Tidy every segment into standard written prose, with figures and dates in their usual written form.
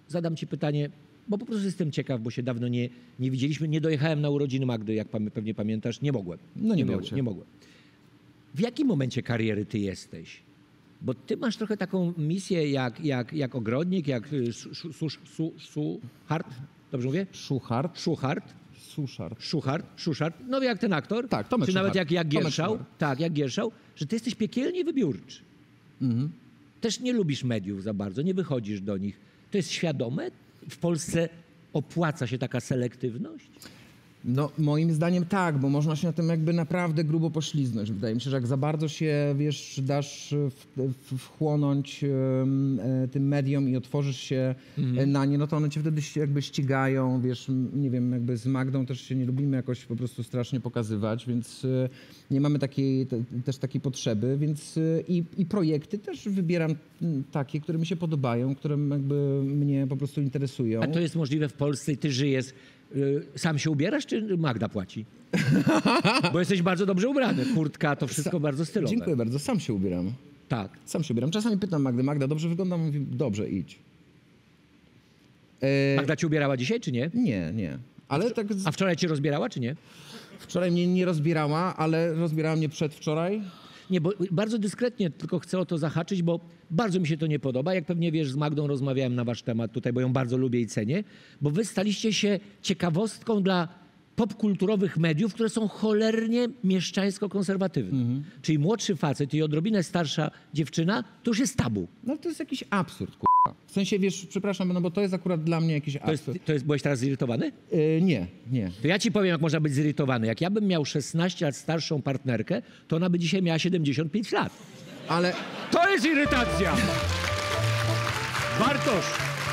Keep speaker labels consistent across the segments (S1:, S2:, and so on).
S1: zadam ci pytanie, bo po prostu jestem ciekaw, bo się dawno nie widzieliśmy. Nie dojechałem na urodziny Magdy, jak pewnie pamiętasz. Nie mogłem.
S2: No nie było cię.
S1: Nie mogłem. W jakim momencie kariery ty jesteś? Bo ty masz trochę taką misję jak ogrodnik, jak Szuchart, dobrze mówię? Szuchart, no jak ten aktor.
S2: Tak, Tomek
S1: czy nawet
S2: Szuchart.
S1: jak Gierszał.
S2: Szuchart.
S1: Tak, jak Gierszał, że ty jesteś piekielnie wybiórczy. Też nie lubisz mediów za bardzo, nie wychodzisz do nich. To jest świadome? W Polsce opłaca się taka selektywność?
S2: No moim zdaniem tak, bo można się na tym jakby naprawdę grubo pośliznąć. Wydaje mi się, że jak za bardzo się, wiesz, dasz wchłonąć tym mediom i otworzysz się na nie, no to one cię wtedy jakby ścigają, wiesz, nie wiem, jakby z Magdą też się nie lubimy jakoś po prostu strasznie pokazywać, więc nie mamy też takiej potrzeby, więc i projekty też wybieram takie, które mi się podobają, które jakby mnie po prostu interesują.
S1: A to jest możliwe w Polsce i ty żyjesz. Sam się ubierasz, czy Magda płaci? Bo jesteś bardzo dobrze ubrany. Kurtka, to wszystko bardzo stylowe.
S2: Dziękuję bardzo, sam się ubieram.
S1: Tak.
S2: Sam się ubieram. Czasami pytam Magdę, Magda, dobrze wyglądam? Mówi, dobrze, idź.
S1: Magda ci ubierała dzisiaj, czy nie?
S2: Nie. Ale tak...
S1: A wczoraj cię rozbierała, czy nie?
S2: Wczoraj mnie nie rozbierała, ale rozbierała mnie przedwczoraj.
S1: Nie, bo bardzo dyskretnie tylko chcę o to zahaczyć, bo bardzo mi się to nie podoba. Jak pewnie wiesz, z Magdą rozmawiałem na wasz temat tutaj, bo ją bardzo lubię i cenię, bo wy staliście się ciekawostką dla popkulturowych mediów, które są cholernie mieszczańsko-konserwatywne. Czyli młodszy facet i odrobinę starsza dziewczyna, to już jest tabu.
S2: No to jest jakiś absurd, k***a. W sensie, wiesz, przepraszam, no bo to jest akurat dla mnie jakiś absurd.
S1: Byłeś teraz zirytowany?
S2: Nie.
S1: To ja ci powiem, jak można być zirytowany. Jak ja bym miał 16 lat starszą partnerkę, to ona by dzisiaj miała 75 lat.
S2: Ale...
S1: To jest irytacja! Bartosz!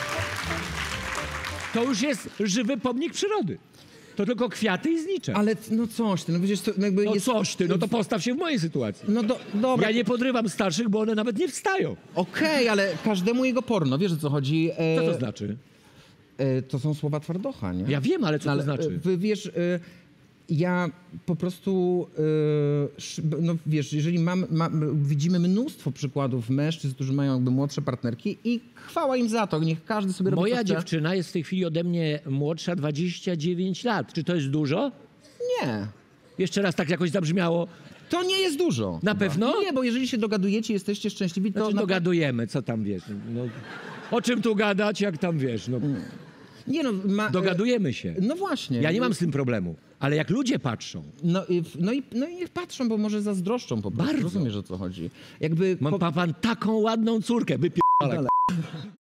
S1: To już jest żywy pomnik przyrody. To tylko kwiaty i znicze.
S2: Ale no coś ty, no przecież to jakby
S1: No
S2: jest...
S1: coś ty, no to postaw się w mojej sytuacji.
S2: No dobra.
S1: Ja nie podrywam starszych, bo one nawet nie wstają.
S2: Okej, ale każdemu jego porno, wiesz o co chodzi?
S1: Co to znaczy?
S2: To są słowa Twardocha, nie?
S1: Ja wiem, ale co to znaczy?
S2: Wiesz, ja po prostu, no wiesz, jeżeli widzimy mnóstwo przykładów mężczyzn, którzy mają jakby młodsze partnerki i chwała im za to, niech każdy sobie robi,
S1: Moja
S2: co chce.
S1: dziewczyna jest w tej chwili ode mnie młodsza 29 lat. Czy to jest dużo?
S2: Nie.
S1: Jeszcze raz tak jakoś zabrzmiało.
S2: To nie jest dużo.
S1: Na pewno?
S2: Nie, bo jeżeli się dogadujecie, jesteście szczęśliwi, to...
S1: Znaczy, dogadujemy, co tam wiesz. No, o czym tu gadać, jak tam wiesz. No.
S2: Nie no,
S1: Dogadujemy się.
S2: No właśnie.
S1: Ja nie mam z tym problemu. Ale jak ludzie patrzą...
S2: No i niech patrzą, bo może zazdroszczą po prostu.
S1: Bardzo.
S2: Rozumiesz, o co chodzi. Jakby...
S1: Mam pan taką ładną córkę, wypierdolę.